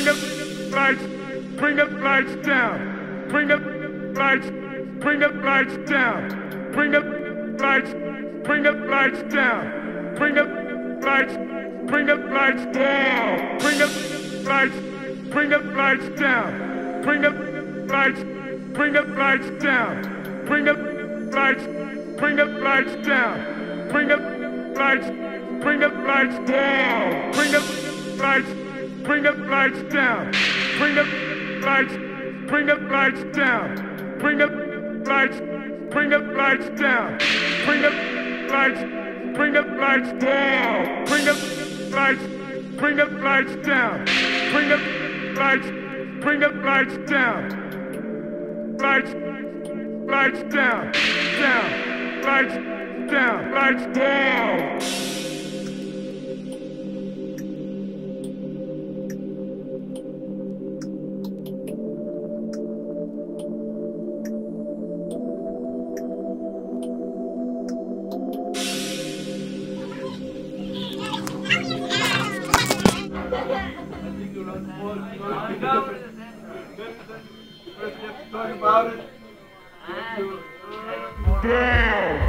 bring the lights, bring the lights down, bring the lights, bring the lights down, bring the lights, bring the lights down, bring the lights, bring the lights down, bring the lights, bring the lights down, bring the lights, bring the lights down, bring the lights, bring the lights down, bring the lights, bring the lights down, bring the lights, bring the lights down, bring the lights, bring the lights down, bring the lights, bring the lights down, bring the lights, bring the lights down, bring the lights, bring the lights down, bring the lights, bring the lights down, lights, lights down, down, lights down, lights down. About it. Down.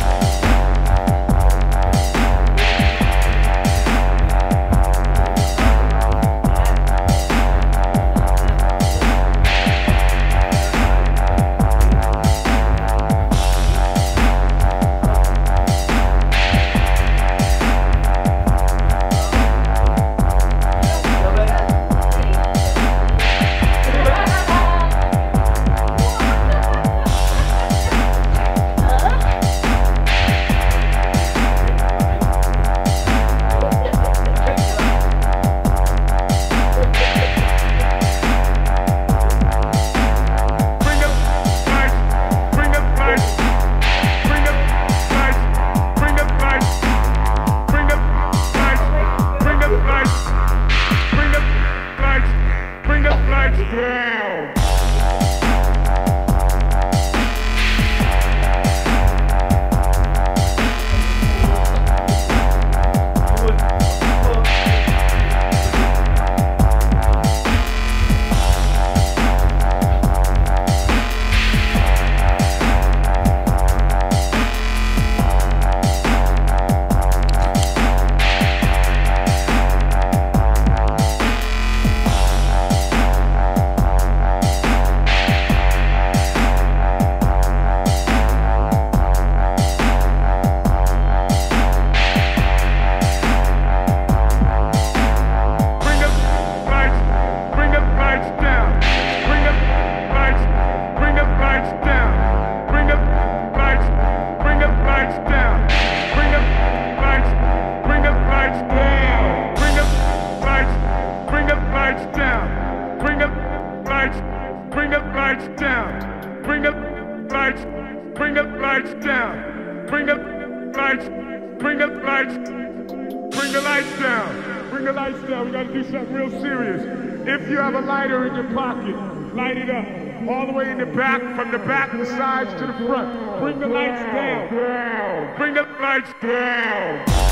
We gotta do something real serious. If you have a lighter in your pocket, light it up. All the way in the back, from the back, the sides to the front. Bring the lights down. Bring the lights down.